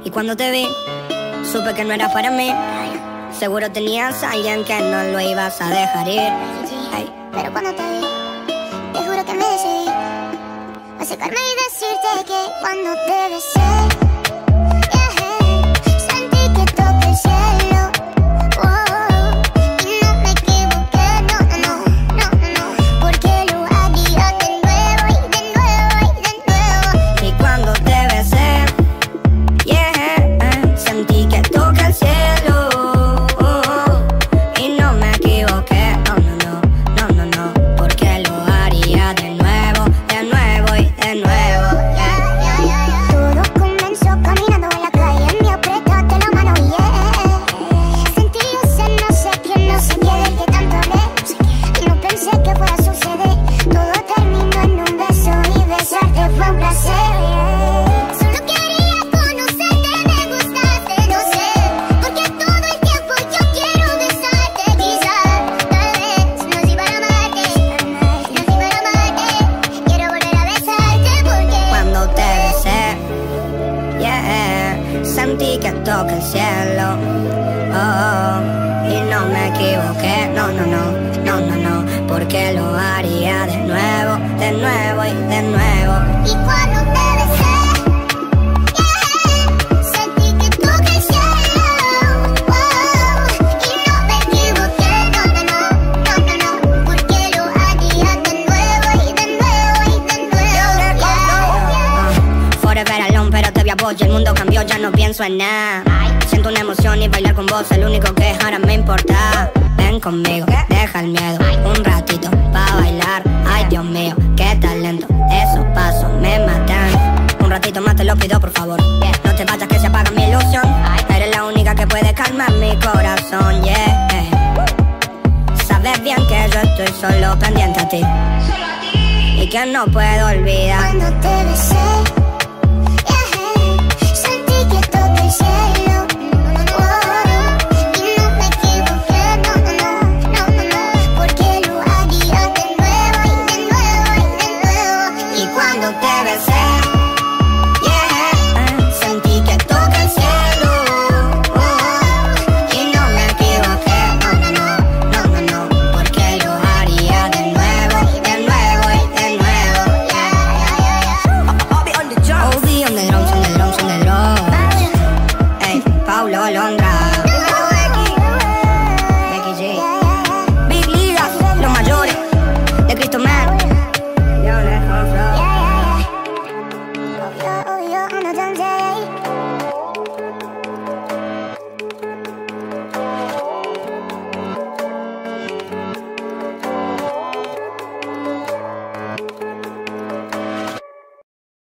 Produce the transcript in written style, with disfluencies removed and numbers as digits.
Y cuando te vi, supe que no era para mí. Seguro tenías a alguien que no lo ibas a dejar ir. Hey. Pero cuando te vi, te juro que me decidí acercarme y decirte que cuando te besé, sentí que toqué el cielo. Y no me equivoqué, no, porque lo haría de nuevo y de nuevo y de nuevo. Y cuando te besé, sentí que toqué el cielo. Y no me equivoqué, no, porque lo haría de nuevo y de nuevo. Todo comenzó caminando en la calle, me apretaste la mano y sentí ese no sé qué del que tanto hablé. Y no pensé que fuera a suceder. Todo terminó en un beso y besarte fue un placer. Solo quería conocerte, me gustaste, no sé, porque todo el tiempo yo quiero besarte. Quizás, tal vez, no soy para amarte, quiero volver a besarte porque Cuando te besé, sentí que toqué el cielo. Y no me equivoqué, no, porque lo haría de nuevo y de nuevo. Y cuando te besé, sentí que toqué el cielo. Y no me equivoqué, no, porque lo haría de nuevo y de nuevo y de nuevo. Forever alone, pero te vi a vos y el mundo cambió, ya no pienso en nada. Siento una emoción y bailar con vos es lo único que ahora me importa. Ven conmigo, deja el miedo, un ratito pa' bailar. Ay, Dios mío, qué talento, esos pasos me matan. Un ratito más te lo pido, por favor. No te vayas que se apaga mi ilusión. Eres la única que puede calmar mi corazón, Sabes bien que yo estoy solo pendiente a ti y que no puedo olvidar. Cuando te besé, sentí que toqué el cielo. Y no me equivoqué, no, porque lo haría de nuevo y de nuevo y de nuevo. Y cuando te besé,